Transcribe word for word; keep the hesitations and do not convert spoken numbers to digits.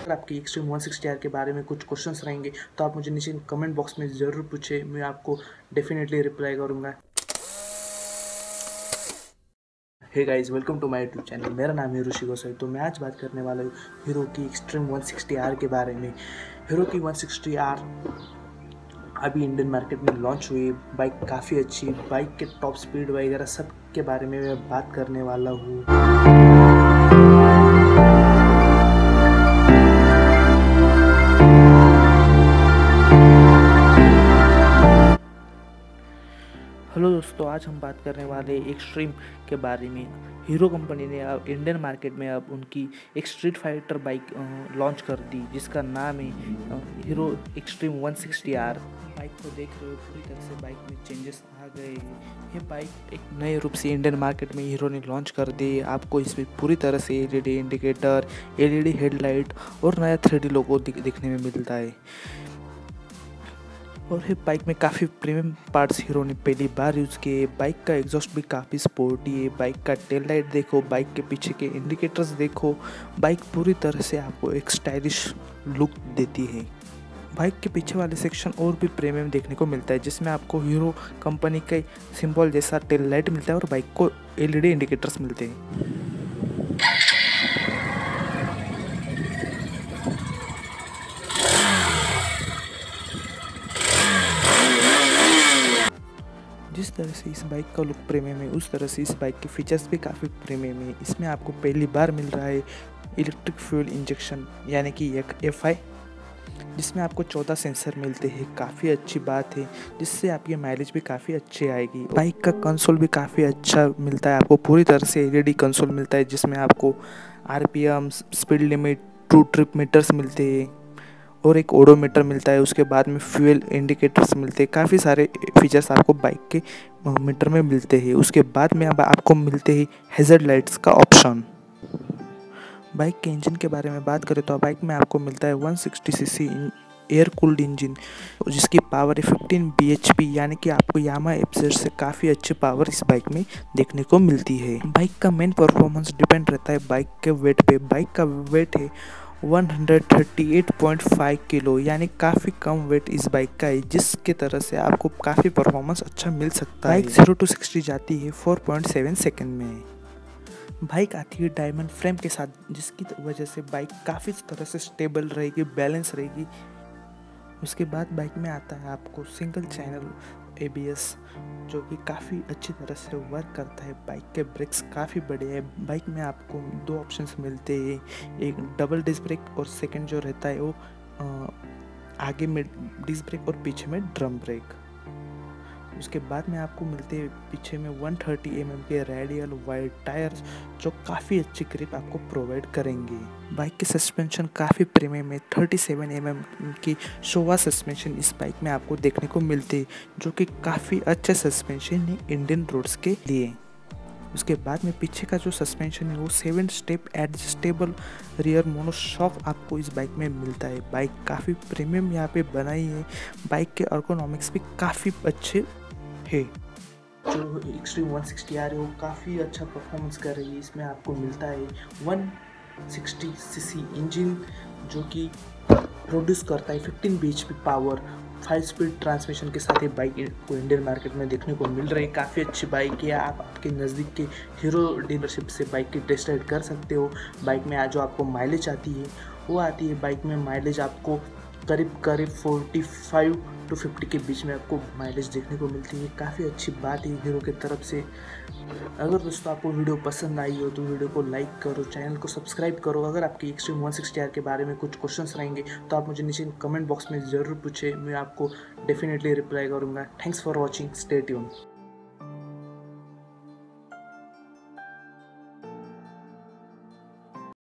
अगर आपकी extreme one sixty are के बारे में कुछ क्वेश्चंस रहेंगे तो आप मुझे नीचे कमेंट बॉक्स में ज़रूर पूछे, मैं आपको डेफिनेटली रिप्लाई करूँगा। Hey guys, welcome to my YouTube channel. मेरा नाम है ऋषि गोसाई। तो मैं आज बात करने वाला हूँ हीरो की एक्सट्रीम वन सिक्सटी आर के बारे में। हीरो की वन सिक्सटी आर अभी इंडियन मार्केट में लॉन्च हुई। बाइक काफ़ी अच्छी, बाइक के टॉप स्पीड वगैरह सब के बारे में मैं बात करने वाला हूँ। हेलो दोस्तों, आज हम बात करने वाले एक्सट्रीम के बारे में। हीरो कंपनी ने अब इंडियन मार्केट में अब उनकी एक स्ट्रीट फाइटर बाइक लॉन्च कर दी, जिसका नाम है Hero Xtreme one sixty R. Bike को देख रहे हो, पूरी तरह से बाइक में चेंजेस आ गए हैं। ये बाइक एक नए रूप से इंडियन मार्केट में हीरो ने लॉन्च कर दी। आपको इसमें पूरी तरह से एलईडी इंडिकेटर, एलईडी हेडलाइट और नया थ्री डी लोगो दिखने में मिलता है। और ये बाइक में काफ़ी प्रीमियम पार्ट्स हीरो ने पहली बार यूज़ किए। बाइक का एग्जॉस्ट भी काफ़ी स्पोर्टी है। बाइक का टेल लाइट देखो, बाइक के पीछे के इंडिकेटर्स देखो। बाइक पूरी तरह से आपको एक स्टाइलिश लुक देती है। बाइक के पीछे वाले सेक्शन और भी प्रीमियम देखने को मिलता है, जिसमें आपको हीरो कंपनी के सिंबल जैसा टेल लाइट मिलता है और बाइक को एलईडी इंडिकेटर्स मिलते हैं। जिस तरह से इस बाइक का लुक प्रीमियम है, उस तरह से इस बाइक के फीचर्स भी काफ़ी प्रीमियम है। इसमें आपको पहली बार मिल रहा है इलेक्ट्रिक फ्यूल इंजेक्शन, यानी कि एक एफ आई, जिसमें आपको चौदह सेंसर मिलते हैं। काफ़ी अच्छी बात है, जिससे आपकी माइलेज भी काफ़ी अच्छी आएगी। बाइक का कंसोल भी काफ़ी अच्छा मिलता है, आपको पूरी तरह से एलईडी कंसोल मिलता है, जिसमें आपको RPM, speed limit, true trip meters मिलते हैं और एक ओडोमीटर मिलता है। उसके बाद में फ्यूल इंडिकेटर्स मिलते हैं। काफ़ी सारे फीचर्स आपको बाइक के मीटर में मिलते हैं। उसके बाद में अब आपको मिलते हैं हैज़र्ड लाइट्स का ऑप्शन। बाइक के इंजन के बारे में बात करें तो बाइक में आपको मिलता है one sixty CC air cooled engine, जिसकी पावर है फिफ्टीन बी एच पी, यानी कि आपको यामा एफजेड से काफ़ी अच्छी पावर इस बाइक में देखने को मिलती है। बाइक का मेन परफॉर्मेंस डिपेंड रहता है बाइक के वेट पे। बाइक का वेट है one thirty eight point five kilo, यानी काफ़ी कम वेट इस बाइक का है, जिसके तरह से आपको काफ़ी परफॉर्मेंस अच्छा मिल सकता है। बाइक जीरो टू सिक्सटी जाती है फोर पॉइंट सेवन सेकेंड में। बाइक आती है डायमंड फ्रेम के साथ, जिसकी वजह से बाइक काफ़ी तरह से स्टेबल रहेगी, बैलेंस रहेगी। उसके बाद बाइक में आता है आपको single channel A B S, जो कि काफ़ी अच्छी तरह से वर्क करता है। बाइक के ब्रेक्स काफ़ी बड़े हैं। बाइक में आपको दो ऑप्शंस मिलते हैं, एक डबल डिस्क ब्रेक और सेकंड जो रहता है वो आ, आगे में डिस्क ब्रेक और पीछे में ड्रम ब्रेक। उसके बाद में आपको मिलते हैं पीछे में वन थर्टी एम एम के रेडियल वाइड टायर्स, जो काफ़ी अच्छी ग्रिप आपको प्रोवाइड करेंगे। बाइक के सस्पेंशन काफ़ी प्रीमियम है। थर्टी सेवन एम एम की शोवा सस्पेंशन इस बाइक में आपको देखने को मिलते हैं, जो कि काफ़ी अच्छे सस्पेंशन है इंडियन रोड्स के लिए। उसके बाद में पीछे का जो सस्पेंशन है वो seven step adjustable rear monoshock आपको इस बाइक में मिलता है। बाइक काफ़ी प्रीमियम यहाँ पे बनाई है। बाइक के अर्गोनॉमिक्स भी काफ़ी अच्छे है। जो एक्सट्रीम वन सिक्सटी आर है वो काफ़ी अच्छा परफॉर्मेंस कर रही है। इसमें आपको मिलता है वन सिक्सटी सीसी इंजन, जो कि प्रोड्यूस करता है fifteen B H P power. Five speed transmission के साथ ये बाइक को इंडियन मार्केट में देखने को मिल रही है। काफ़ी अच्छी बाइक है। आप आपके नज़दीक के हीरो डीलरशिप से बाइक की टेस्ट राइड कर सकते हो। बाइक में आज जो आपको माइलेज आती है वो आती है, बाइक में माइलेज आपको करीब करीब फोर्टी फाइव टू फिफ्टी के बीच में आपको माइलेज देखने को मिलती है। काफ़ी अच्छी बात है हीरो की तरफ से। अगर दोस्तों आपको वीडियो पसंद आई हो तो वीडियो को लाइक करो, चैनल को सब्सक्राइब करो। अगर आपकी एक्सट्रीम वन सिक्सटी आर के बारे में कुछ क्वेश्चंस रहेंगे तो आप मुझे नीचे कमेंट बॉक्स में ज़रूर पूछे, मैं आपको डेफिनेटली रिप्लाई करूँगा। Thanks for watching, stay tuned.